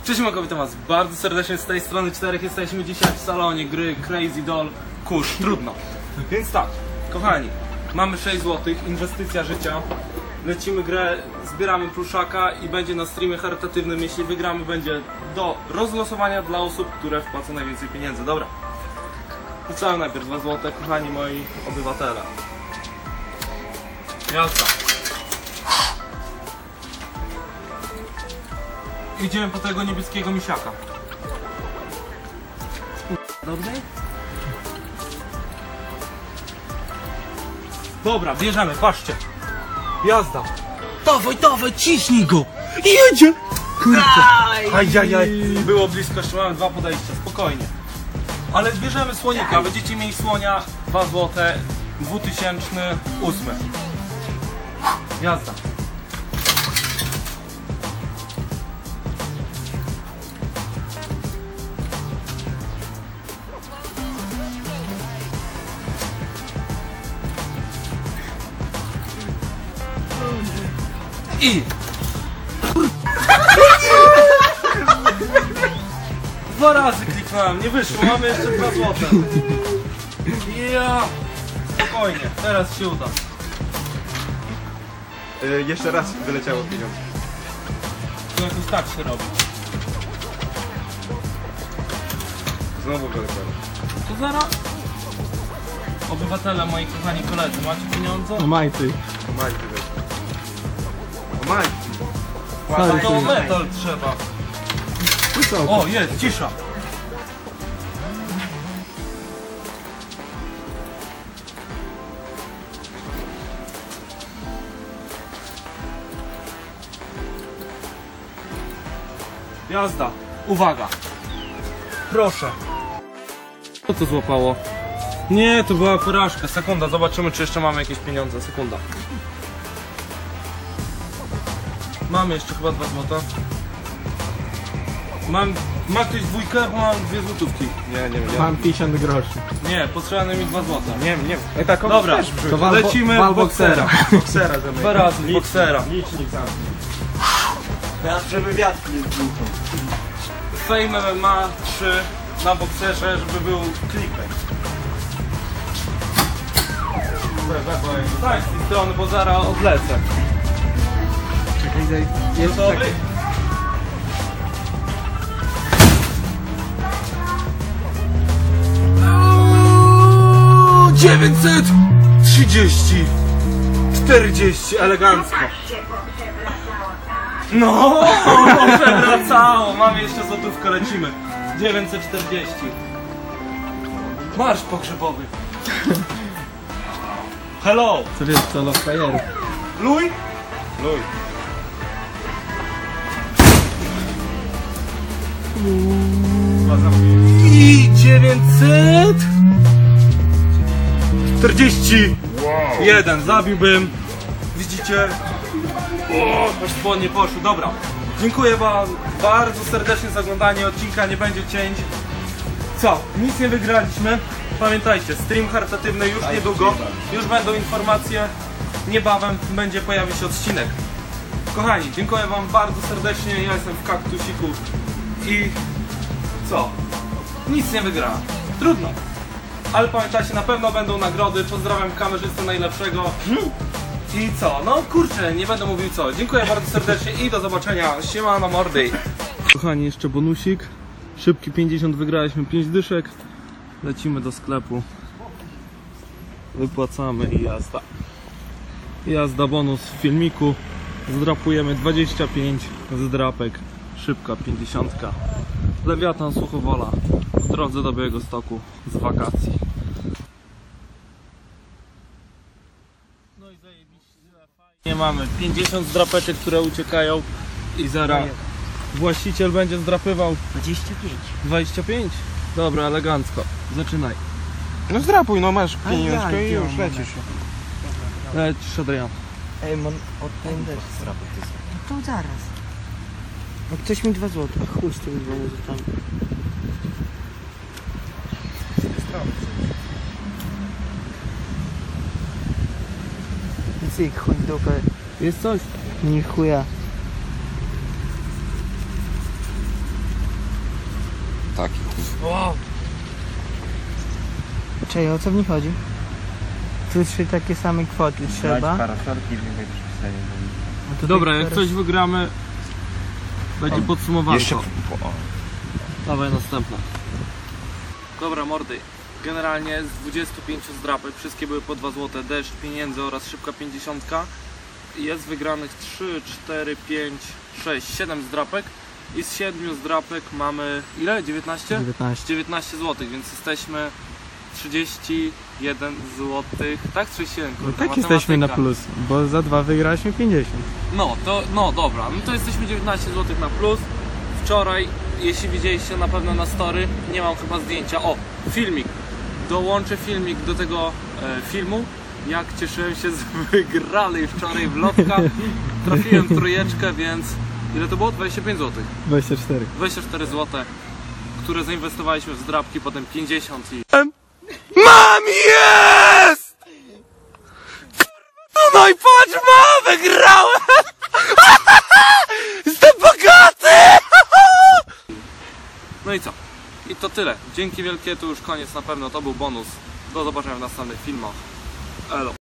Cześć, witam was bardzo serdecznie z tej strony 4. Jesteśmy dzisiaj w salonie gry Crazy Doll. Kurz, trudno. Więc tak, kochani, mamy 6 zł, inwestycja życia. Lecimy grę, zbieramy pluszaka i będzie na streamie charytatywnym. Jeśli wygramy, będzie do rozlosowania dla osób, które wpłacą najwięcej pieniędzy. Dobra. Rzucałem najpierw 2 zł, kochani moi obywatele. Jazda. Idziemy po tego niebieskiego misiaka. Dobry? Dobra, bierzemy, patrzcie. Jazda. Dawaj, dawaj, ciśnij go. I jedzie. Kurczę. Ajajaj. Było blisko, jeszcze mamy 2 podejścia, spokojnie. Ale bierzemy słonika, będziecie mieli słonia 2 zł, 2008. Jazda. I 2 razy kliknąłem, nie wyszło, mamy jeszcze 2 złote. Ja. Spokojnie, teraz się uda. Jeszcze raz wyleciało pieniądze. To jakoś tak się robi. Znowu wyleciało. To zaraz. Obywatele, moi kochani koledzy, macie pieniądze? O majty. O majki wyleciało. O majki. A to metal trzeba. Wysoko. O, jest, cisza. Jazda. Uwaga. Proszę. Co to złapało? Nie, to była porażka. Sekunda, zobaczymy, czy jeszcze mamy jakieś pieniądze. Sekunda. Mamy jeszcze chyba 2 złota. Ma ktoś dwójkę, bo mam 2 złotówki. Nie. Mam 50 groszy. Nie, potrzebne mi 2 złota. Nie. Tak, Dobra, To lecimy w boksera. Boksera zamykam. 2 razy w boksera. Licznik zamknij. Teraz żeby wiatr nie zbuchał. Fame MMA 3 na bokserze, żeby był clickbait. Tak, z tej strony, bo zaraz odlecę. Czekaj, jest Dobry? czekaj. Uuuu, 930 40, elegancko. No, przewracało. Mamy jeszcze złotówkę, lecimy. 940. Marsz pogrzebowy. Hello. Co wiesz, co los fajerów. Luj? Luj. I 941. Zabiłbym. Widzicie? O, aż spodnie poszły. Dobra. Dziękuję wam bardzo serdecznie za oglądanie. Odcinka nie będzie cięć. Co? Nic nie wygraliśmy. Pamiętajcie, stream charytatywny już niedługo. Już będą informacje. Niebawem będzie pojawić się odcinek. Kochani, dziękuję wam bardzo serdecznie. Ja jestem w kaktusiku. I co? Nic nie wygrałem. Trudno. Ale pamiętajcie, na pewno będą nagrody. Pozdrawiam kamerzystę najlepszego. I co? No kurczę, nie będę mówił co. Dziękuję bardzo serdecznie i do zobaczenia. Siemano mordy. Kochani, jeszcze bonusik. Szybki 50, wygraliśmy 5 dyszek. Lecimy do sklepu. Wypłacamy i jazda. Jazda, bonus w filmiku. Zdrapujemy 25 zdrapek. Szybka 50. Lewiatan Suchowola. W drodze do Białegostoku z wakacji. No i zajebiście. Nie mamy 50 zdrapeczek, które uciekają i zaraz właściciel będzie zdrapywał 25. 25? Dobra, elegancko. Zaczynaj. No zdrapuj, no masz ja, pieniążkę i ja już mam. lecisz. Lecisz, Adrian. Ej, mam od ten też strapy. To zaraz. No ktoś mi 2 złote. Chuj z tymi 2 złotami. Cyk, chuj w dupę. Jest coś? Ni chuja. Taki. Wow. Czekaj, o co w nich chodzi? Tu 3 takie same kwoty trzeba. parasolki i więcej przypisanie. A tutaj Dobra, jak teraz- coś wygramy, będzie podsumowanie. Jeszcze... Dawaj następna. Dobra mordy, generalnie z 25 zdrapek, wszystkie były po 2 zł, deszcz pieniędzy oraz szybka 50. Jest wygranych 3, 4, 5, 6, 7 zdrapek i z 7 zdrapek mamy ile? 19? 19. 19 zł, więc jesteśmy 31 zł, tak? 31, No kurde, tak jesteśmy na matematyka. plus, bo za 2 wygraliśmy 50. No dobra, no to jesteśmy 19 zł na plus. Wczoraj, jeśli widzieliście na pewno na story, nie mam chyba zdjęcia. O, filmik. Dołączę filmik do tego filmu. Jak cieszyłem się z wygranej wczoraj w lotka. Trafiłem trójeczkę, więc ile to było? 25 zł. 24. 24 zł, które zainwestowaliśmy w zdrabki, potem 50 i... Mam jest! No i patrz, mam, wygrałem! Jestem bogaty! No i co? I to tyle. Dzięki wielkie, to już koniec na pewno, to był bonus. Do zobaczenia w następnych filmach. Elo.